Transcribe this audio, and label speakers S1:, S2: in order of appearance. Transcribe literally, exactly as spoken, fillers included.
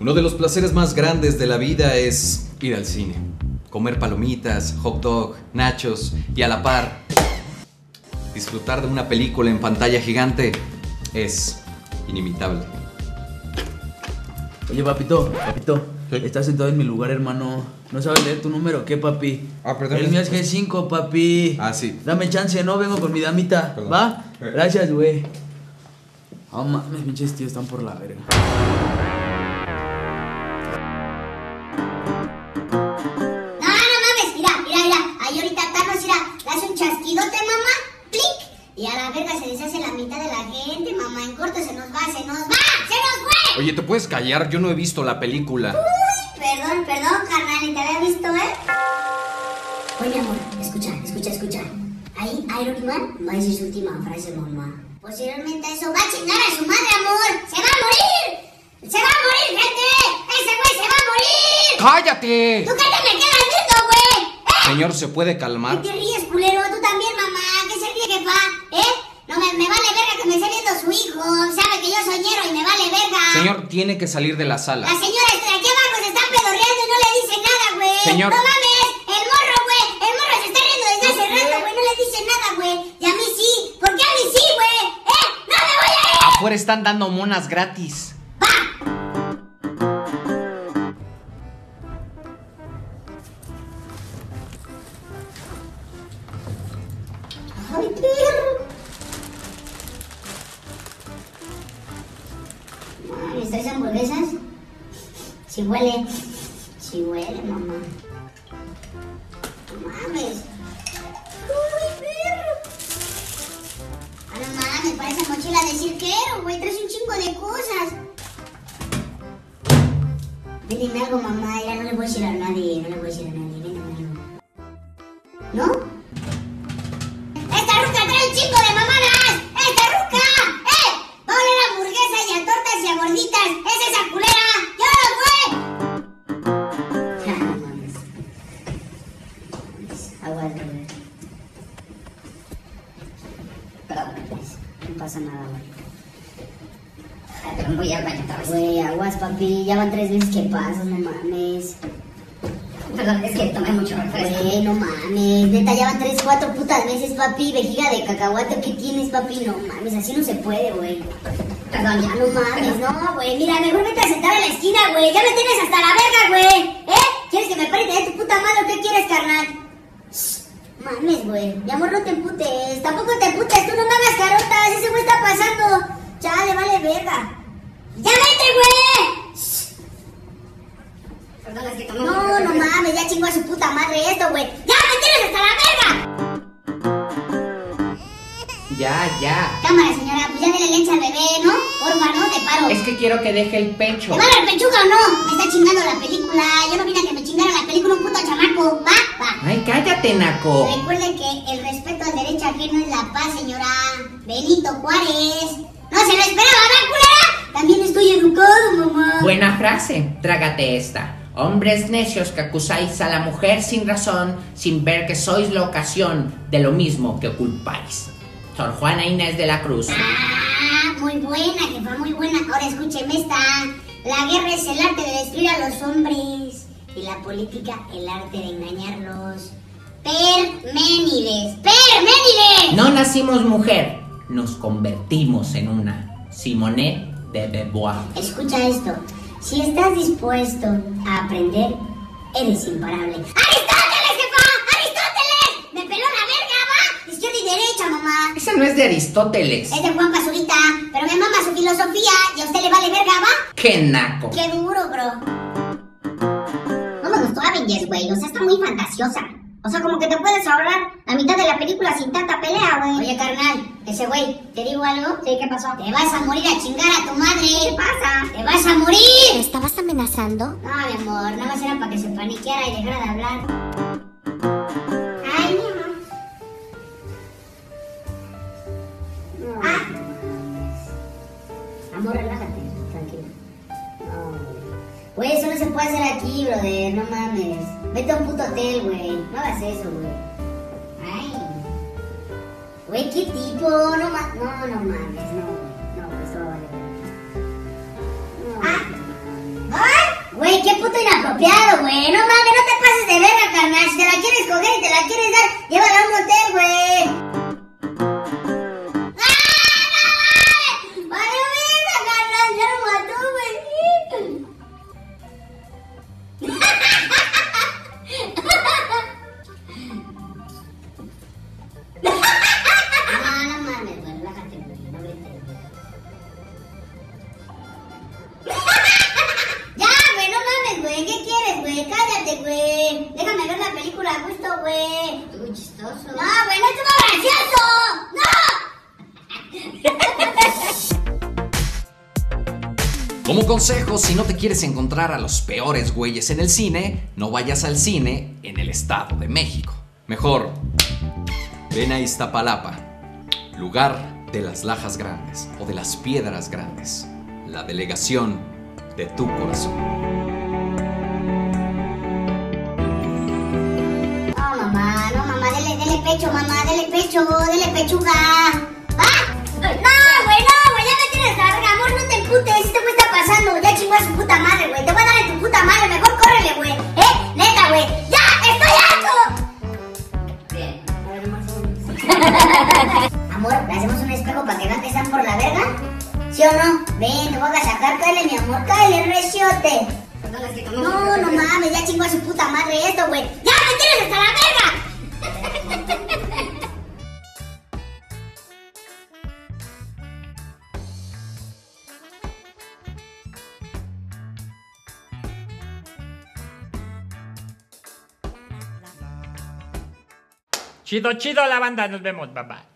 S1: Uno de los placeres más grandes de la vida es ir al cine. Comer palomitas, hot dog, nachos y a la par disfrutar de una película en pantalla gigante es inimitable.
S2: Oye, papito, papito,
S1: ¿Sí?
S2: estás sentado en mi lugar, hermano. ¿No sabes leer tu número o qué, papi?
S1: Ah, perdón.
S2: El mío es G cinco, papi.
S1: Ah, sí.
S2: Dame chance, no vengo con mi damita.
S1: Perdón.
S2: ¿Va?
S1: Eh.
S2: Gracias, güey. Ah, mames, pinches tíos están por la verga.
S3: No, no mames, mira, mira, mira. Ahí ahorita Thanos, mira, le hace un chasquidote, mamá. ¡Plic! Y a la verga se deshace la mitad de la gente, mamá. En corto se nos va, se nos va, se nos fue.
S1: Oye, ¿te puedes callar? Yo no he visto la película.
S3: Uy, perdón, perdón, carnal, y te había visto, ¿eh? Oye, amor, escucha, escucha, escucha. Ahí Iron Man va a decir su última frase, mamá. Posteriormente a eso va a chingar a su madre, amor. ¡Se va a morir! ¡Se va a morir, gente! ¡Ese güey se va a morir!
S1: ¡Cállate!
S3: ¡Tú qué te me quedas viendo, güey! ¿Eh?
S1: Señor, ¿se puede
S3: ¿Qué
S1: calmar?
S3: te ríes, culero? Tú también, mamá. ¿Qué se ríe, jefa? ¿Eh? No, me, me vale verga que me esté viendo su hijo. Sabe que yo soy ñero y me vale verga.
S1: Señor, tiene que salir de la sala.
S3: La señora está aquí abajo, se está pedorreando y no le dice nada, güey.
S1: Señor.
S3: No mames, el morro, güey. El morro se está riendo desde hace rato, güey. No le dice nada, güey. Y a mí sí. ¿Por qué a mí sí, güey? ¿Eh? ¡No me voy a ir!
S1: Afuera están dando monas gratis.
S3: ¡Va! ¡Ay, perro! Mami, ¿traes hamburguesas? Sí huele. Sí huele, mamá. No mames. ¡Uy, perro! Ah, no mames, parece mochila de cirquero, güey. Traes un chingo de cosas. Ven, dime algo, mamá. Ya no le voy a decir a nadie. No le voy a decir a nadie. Ven, dime algo. ¿No? ¡Esta ruca trae un chingo de mamadas! ¡Esta ruca! ¡Eh! Va a oler a hamburguesas y a tortas y a gorditas. ¡Es esa culera! ¡Yo no fue! Ja, no mames. Aguas, güey. Perdón, no pasa nada, güey. Pero voy al baño otra vez. Güey, aguas, papi. Ya van tres veces que pasas, no mames.
S4: Perdón, es que tomé mucho refresco.
S3: Güey, no mames. Neta, ya van tres, cuatro putas veces, papi. Vejiga de cacahuate, ¿qué tienes, papi? No mames, así no se puede, güey.
S4: Perdón, ya
S3: No mames, no, güey. Mira, mejor vete a sentar a la esquina, güey. Ya me tienes hasta la verga, güey. ¿Eh? ¿Quieres que me pare de tu puta madre o qué quieres, carnal? Shh, mames, güey. Mi amor, no te emputes. Tampoco te emputes. Tú no me hagas carotas. Ese güey está pasando. Ya, le vale verga. ¡Ya vete, güey! Shh.
S4: Perdón, es que tomé
S3: No,
S4: mucho
S3: no
S4: refresco.
S3: mames. Ya chingó a su puta madre esto, güey. ¡Ya me tienes hasta la verga!
S5: Ya, ya.
S3: Cámara, señora. Pues ya dele leche al bebé, ¿no? Porfa, ¿no? Te paro.
S5: Es que quiero que deje el pecho.
S3: ¿Te va a dar pechuga o no? Me está chingando la película. Yo no vine a que me chingara la película un puto chamaco. Va, va.
S5: Ay, cállate, naco.
S3: Recuerde que el respeto al derecho ajeno es la paz, señora. Benito Juárez. No se lo esperaba, ¿verdad, culera? También estoy educado, mamá.
S5: Buena frase. Trágate esta. Hombres necios que acusáis a la mujer sin razón, sin ver que sois la ocasión de lo mismo que culpáis. Sor Juana Inés de la Cruz.
S3: Ah, muy buena, jefa, muy buena. Ahora escúcheme esta. La guerra es el arte de destruir a los hombres. Y la política, el arte de engañarlos. Perménides. ¡Perménides!
S5: No nacimos mujer, nos convertimos en una. Simone de Beauvoir.
S3: Escucha esto. Si estás dispuesto a aprender, eres imparable. ¡Aristóteles, jefa! ¡Aristóteles! ¡Me peló la verga, va! Izquierda y derecha, mamá.
S5: Esa no es de Aristóteles.
S3: Es de Juan Pazurita, pero me mama su filosofía y a usted le vale verga, va.
S5: ¡Qué naco!
S3: ¡Qué duro, bro! No me gustó Avengers, güey. O sea, está muy fantasiosa. O sea, como que te puedes ahorrar la mitad de la película sin tanta pelea, güey. Oye, carnal, ese güey, ¿te digo algo? Sí, ¿qué pasó? Te vas a morir a chingar a tu madre. ¿Qué pasa? ¡Te vas a morir!
S4: ¿Me estabas amenazando?
S3: No, mi amor, nada más era para que se paniqueara y dejara de hablar. Ay, mi amor. No, ah. Amor, relájate, tranquila. No, güey, eso no se puede hacer aquí, brother, no mames. Vete a un puto hotel, güey. No hagas eso, güey. Ay. Güey, ¿qué tipo? No mames. No, no mames, no, güey. No, esto va a valer. No. ¡Ah! ¡Ay! Güey, qué puto inapropiado, güey. No mames, no te pases de verga, carnal. Si te la quieres coger y te la quieres dar, llévala a un motel, güey. ¡Ah, no mames! ¡Vale, verga, carnal! Ya lo mató, güey. No, no mames, güey. Relájate, güey. No grites, güey. Ya, güey, no mames, güey. ¿Qué quieres, güey? Cállate, güey. Déjame ver la película a gusto, güey.
S4: Muy chistoso.
S3: No, güey, no estuvo gracioso. ¡No!
S1: Como consejo, si no te quieres encontrar a los peores güeyes en el cine, no vayas al cine en el Estado de México. Mejor, ven a Iztapalapa, lugar de las lajas grandes o de las piedras grandes, la delegación de tu corazón.
S3: No, mamá, no, mamá, dele, dele pecho, mamá, dele pecho, dele pechuga. ¡Ah! No, güey, no, güey, ya me tienes larga, amor, no te emputes, ¿qué te está pasando? Ya chingó a su puta madre, güey, te voy a dar en tu puta madre, mejor córrele, güey, ¿eh? Neta, güey, ¡ya, estoy harto!
S4: Bien, a ver, más o menos.
S3: Amor, ¿le hacemos un espejo para que vean que están por la verga? ¿Sí o no? Ven, te voy a sacar, cáele, mi amor, cáele, reciote.
S4: Perdón, es que como...
S3: No, no mames, ya chingó a su puta madre esto, güey. ¡Ya me tienes hasta la verga!
S6: Chido, chido la banda, nos vemos, bye bye.